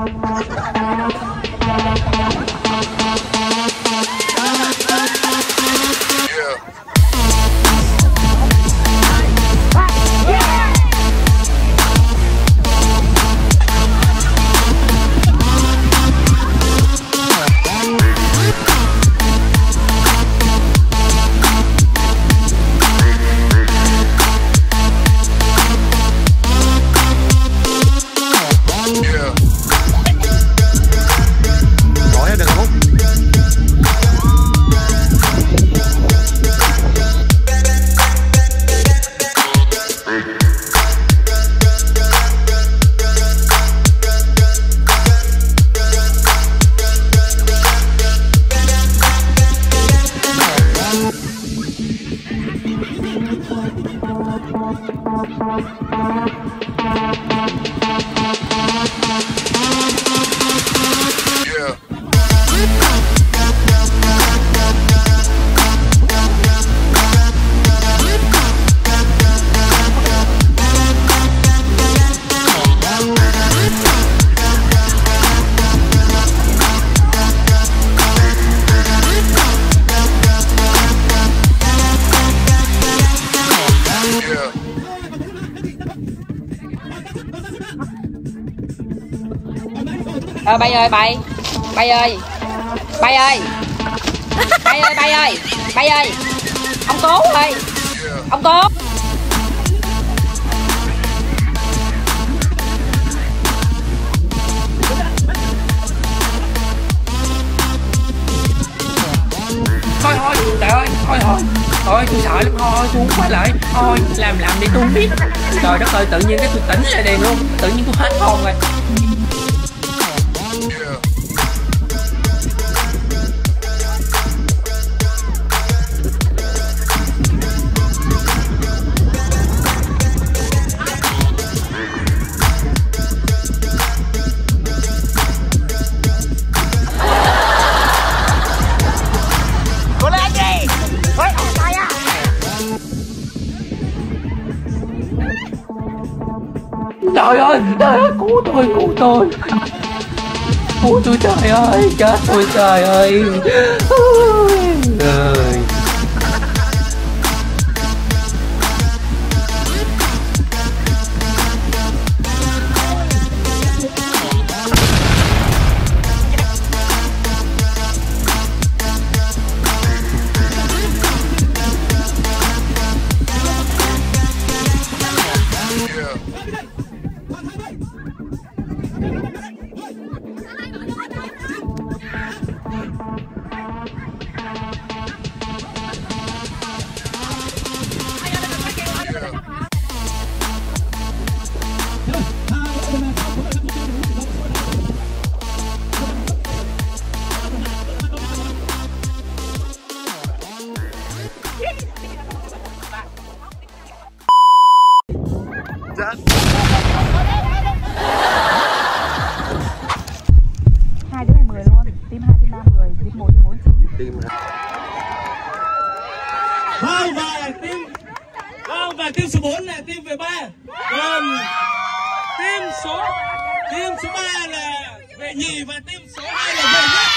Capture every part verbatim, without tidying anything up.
Ờ bay ơi bay bay ơi bay ơi bay ơi bay ơi bay ơi ông Cố ơi ông Cố. Thôi thôi trời ơi thôi thôi thôi tôi sợ lắm, thôi tôi không phải lại thôi làm làm đi tôi không biết. Trời đất ơi tự nhiên cái tôi tỉnh lại liền luôn, tự nhiên tôi hết hồn rồi. Trời ơi, trời ơi, cứu tôi, cứu tôi. Cứu tôi trời ơi, chết tôi trời ơi. Trời. Hai đứa này mười luôn, team hai, team ba mười, team một, team bốn chín. Vâng và team vâng và team số bốn là team về ba. Còn team số team số ba là về nhì và team số hai là về nhất.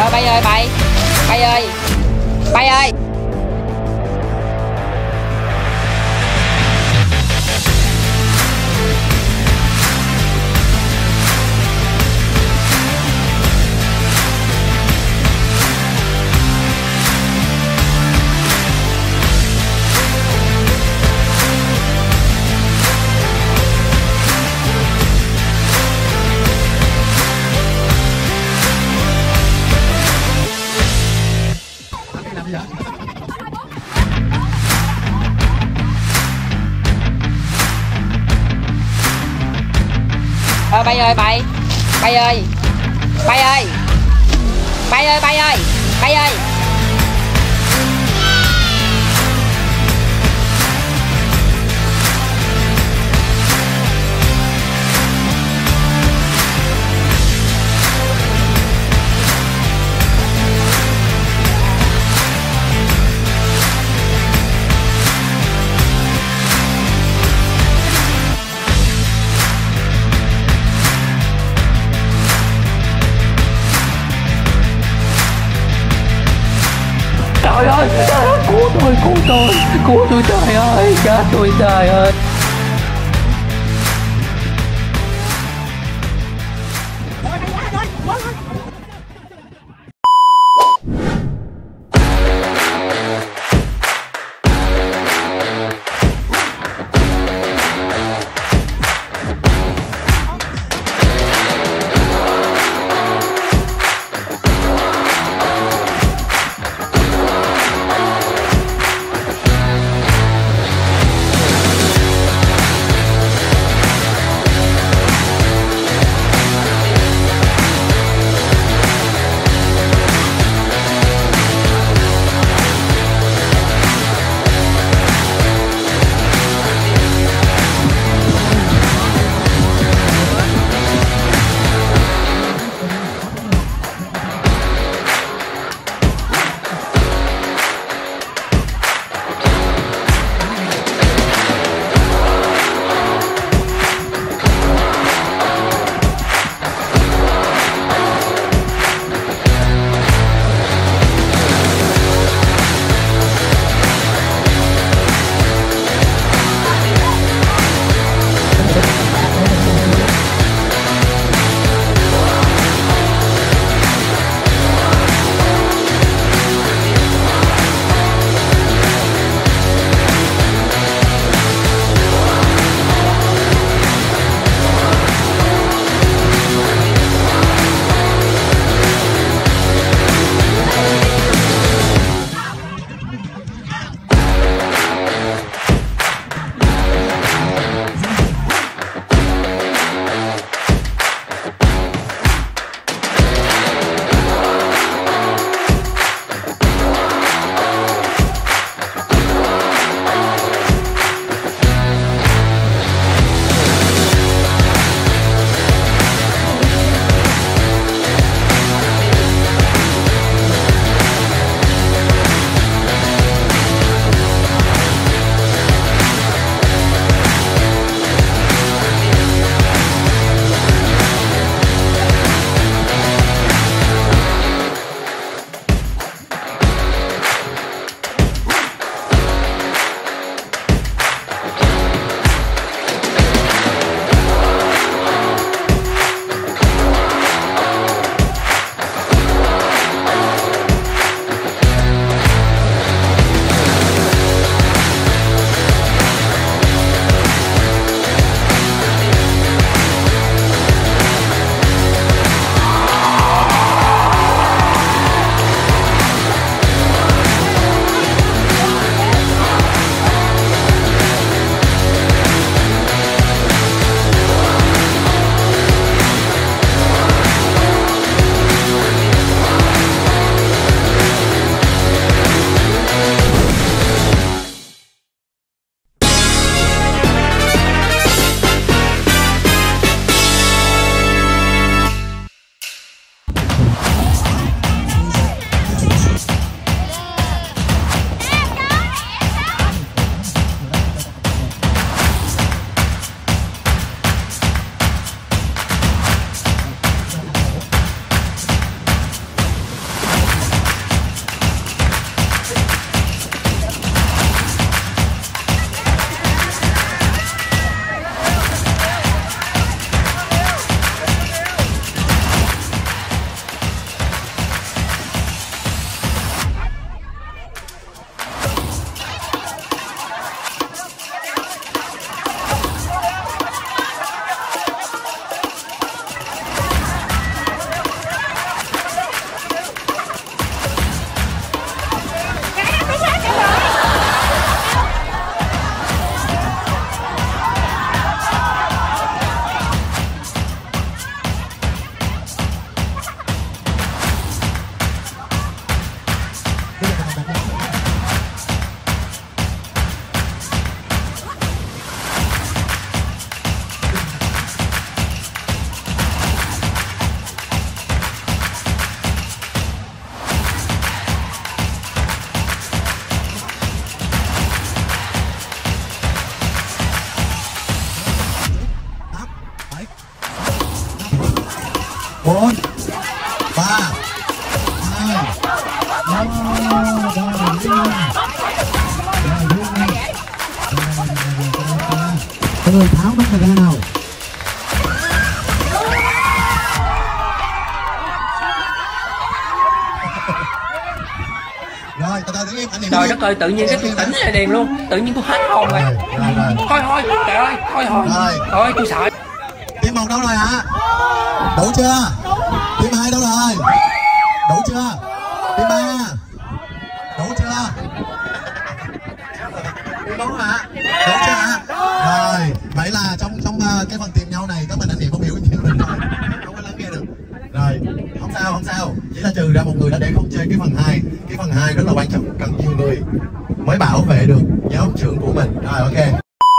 Thôi bay ơi bay, bay ơi, bay ơi. Thôi bay ơi bay, bay ơi, bay ơi, bay ơi bay ơi, bay ơi. Trời ơi, trời ơi, cứu tôi, cứu tôi, cứu tôi, trời ơi, chết tôi, trời ơi. Mọi người tháo mắt ra nào. Rồi, từ từ tự nhiên anh Trời đất ơi, tự nhiên cái tôi tỉnh lại liền luôn. Tự nhiên tôi hết hồn rồi. Thôi thôi, trời ơi, thôi thôi. Thôi tôi sợ. Team một đâu rồi hả? Đủ chưa? Team hai đâu rồi? Đủ chưa? Team ba đủ chưa? Team bốn hả? Đủ chưa hả? Rồi, vậy là trong trong uh, cái phần tìm nhau này các bạn anh chị không hiểu chuyện mình rồi, không có lắng nghe được. Rồi, không sao không sao, chỉ là trừ ra một người đã để không chơi cái phần hai. Cái phần hai rất là quan trọng, cần nhiều người mới bảo vệ được giáo trưởng của mình. Rồi, ok.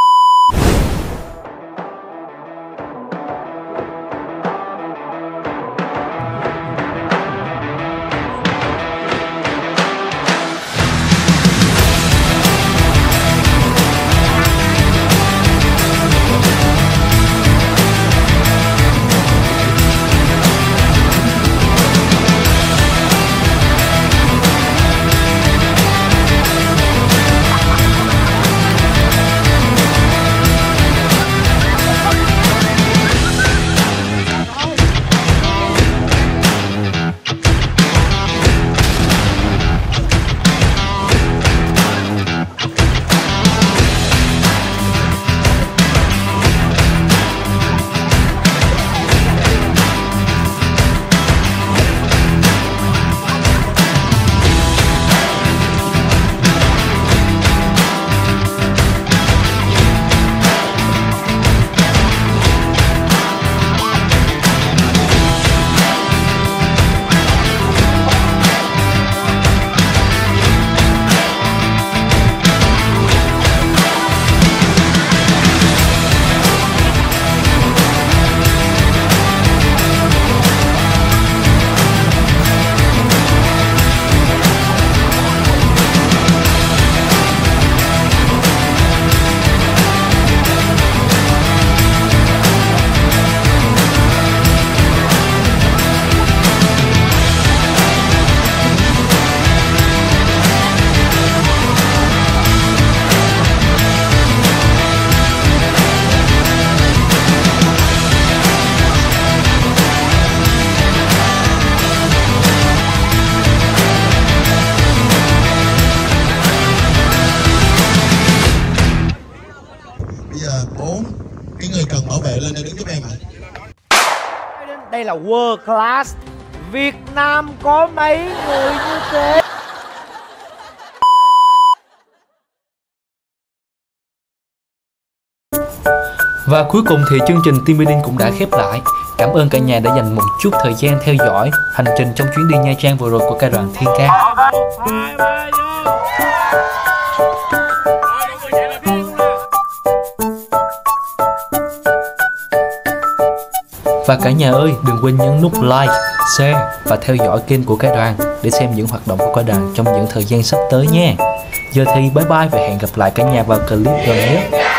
Lên đây đứng giúp em ạ. Đây là world class. Việt Nam có mấy người như thế. Và cuối cùng thì chương trình team building cũng đã khép lại. Cảm ơn cả nhà đã dành một chút thời gian theo dõi hành trình trong chuyến đi Nha Trang vừa rồi của ca đoàn Thiên Ca. Và cả nhà ơi, đừng quên nhấn nút like, share và theo dõi kênh của cả đoàn để xem những hoạt động của cả đoàn trong những thời gian sắp tới nha. Giờ thì bye bye và hẹn gặp lại cả nhà vào clip gần nhất.